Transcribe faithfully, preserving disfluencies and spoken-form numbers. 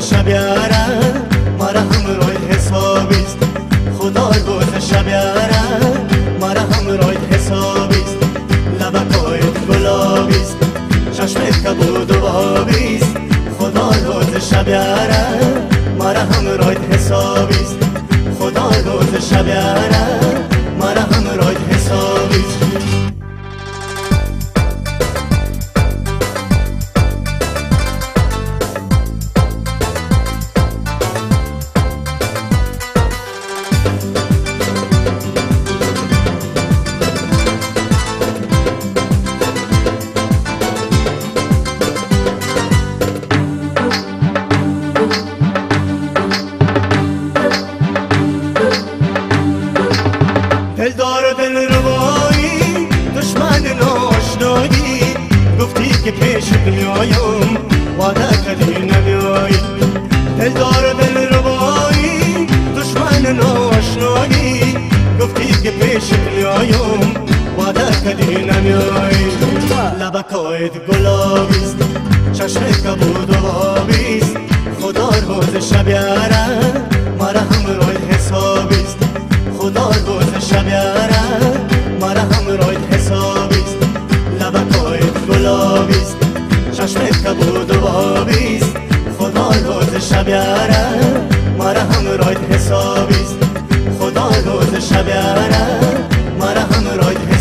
شب یاره مرا همراه حسابیست خدا روز شب یاره مرا همراه حسابیست لبکایت گلابیست چشمت کبود و آبیست خدا روز شب یاره مرا همراه حسابیست خدا روز شب یاره مرا همراه حسابیست دلدار و دل ربایی دشمن ناشنایی گفتی که پیشت میایم وعده کردی نمیایی دلدار و دل ربایی دشمن ناشنایی گفتی که پیشت میایم وعده کردی نمیایی لبکایت گلابیست چشمت کبود و آبیست خدا روز شب یاره مرا همراه حسابیست خدا روز شب یاره مرا همراه حسابیست لبکایت گلابیست چشمت کبود و آبیست خدا روز شب یاره مرا همراه حسابیست خدا روز شب یاره مرا همراه